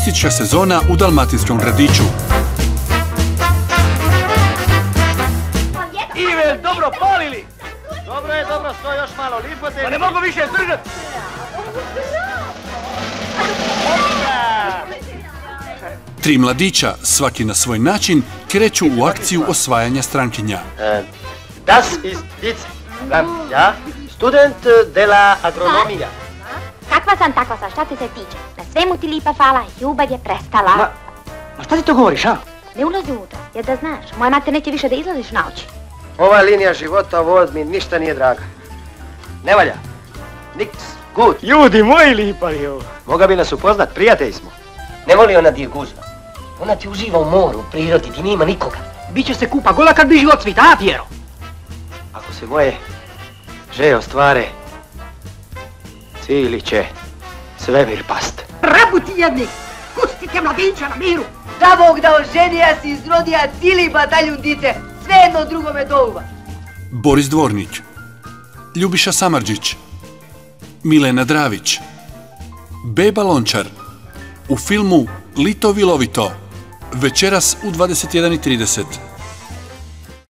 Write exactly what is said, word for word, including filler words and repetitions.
turistička sezona u dalmatinskom gradiću. Ive, dobro palili! Dobro je, dobro, stoj još malo, lipo te... Pa ne mogu više zdržati! Tri mladića, svaki na svoj način, kreću u akciju osvajanja strankinja. Das ist Dice, ja, student de la agronomija. Kakva sam, takva sam, šta te se tiče? Na svemu ti lipa fala, ljubav je prestala. Ma, ma šta ti to govoriš, a? Ne ulazi unutra, jer da znaš, moja mater neće više da izlaziš na oči. Ova linija života, ovo mi ništa nije draga. Ne valja. Niks, good. Ljudi moji lipali ovo. Moga bi nas upoznat, prijatelji smo. Ne voli ona di je gužva. Ona ti uživa u moru, u prirodi, ti nima nikoga. Biće se kupa gola kad bi život cvita, a Pjero? Ako se moje želje ostvare, cili će svemir past. Rabuti jedni! Pustite mladića na miru! Da Bog da oženija si izrodija cili bataljun dice, sve jedno drugome douma. Boris Dvornik, Ljubiša Samardžić, Milena Dravić, Beba Lončar u filmu Lito Vilovito, večeras u dvadeset jedan i trideset.